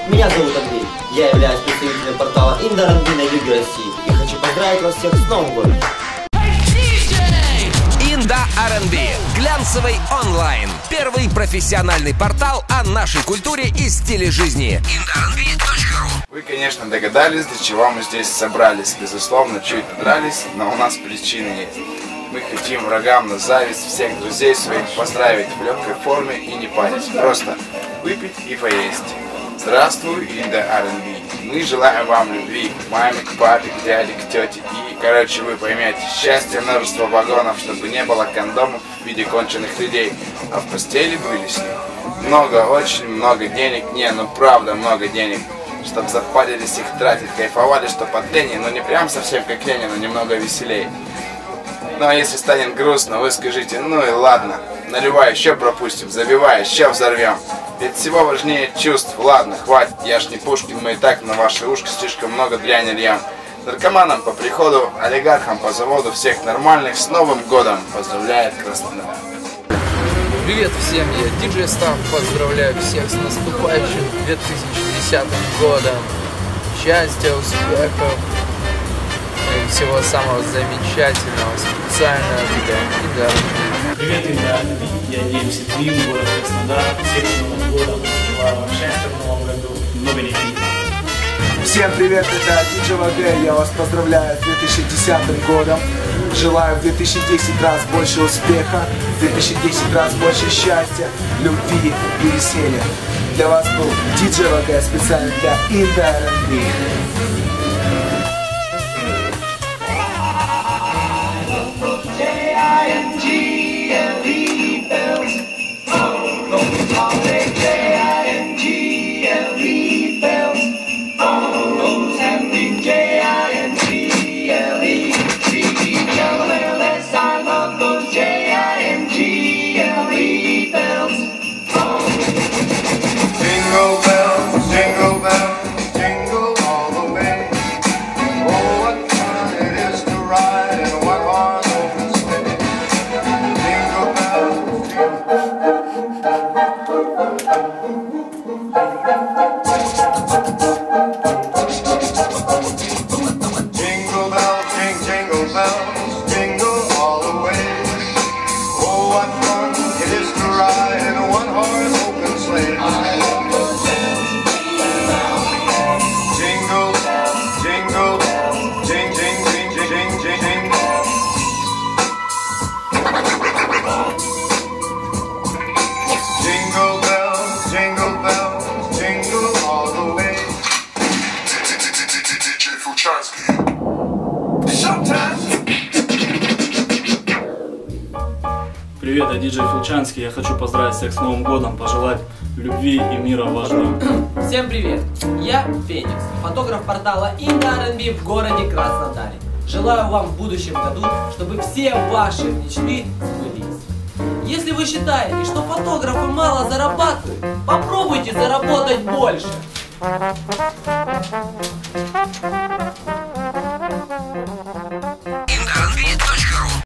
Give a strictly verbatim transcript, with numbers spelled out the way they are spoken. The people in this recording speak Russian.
Меня зовут Андрей, я являюсь представителем портала Инда ар энд би на юге России и хочу поздравить вас всех с Новым годом. Инда ар энд би. Глянцевый онлайн. Первый профессиональный портал о нашей культуре и стиле жизни. инда ар энд би точка ру. Вы, конечно, догадались, для чего мы здесь собрались. Безусловно, чуть дрались, но у нас причины есть. Мы хотим врагам на зависть всех друзей своих поздравить в легкой форме и не парить. Просто выпить и поесть. Здравствуй, Инда ар энд би. Мы желаем вам любви, к маме, к папе, к дяде, к тете. И, короче, вы поймете, счастье, множество вагонов, чтобы не было кондомов в виде конченых людей, а в постели были с них. Много, очень много денег, не, ну правда много денег, чтоб запарились их тратить, кайфовали, что под Ленин, но не прям совсем как Ленин, но немного веселей. Ну а если станет грустно, вы скажите, ну и ладно, наливай, еще пропустим, забивай, еще взорвем. Ведь всего важнее чувств. Ладно, хватит, я ж не Пушкин, мы и так на ваши ушки слишком много дряни льем. Наркоманам по приходу, олигархам по заводу, всех нормальных с Новым годом поздравляет Краснодар. Привет всем, я диджей Стан, поздравляю всех с наступающим две тысячи десятым годом. Счастья, успехов и всего самого замечательного, специально для Инда ар энд би. Привет, Инда ар энд би, я ди эм си три, город Краснодар, всех с Новым годом, желаю вам счастья в новом году, много денег. Всем привет, это диджей Ваге, я вас поздравляю с две тысячи десятым годом. Желаю в две тысячи десять раз больше успеха, в две тысячи десять раз больше счастья, любви и веселья. Для вас был диджей Ваге специально для Инда ар энд би. Привет, я диджей Филчанский, я хочу поздравить всех с Новым годом, пожелать любви и мира в ваш дом. Всем привет, я Феникс, фотограф портала Инда ар энд би в городе Краснодаре. Желаю вам в будущем году, чтобы все ваши мечты сбылись. Если вы считаете, что фотографы мало зарабатывают, попробуйте заработать больше.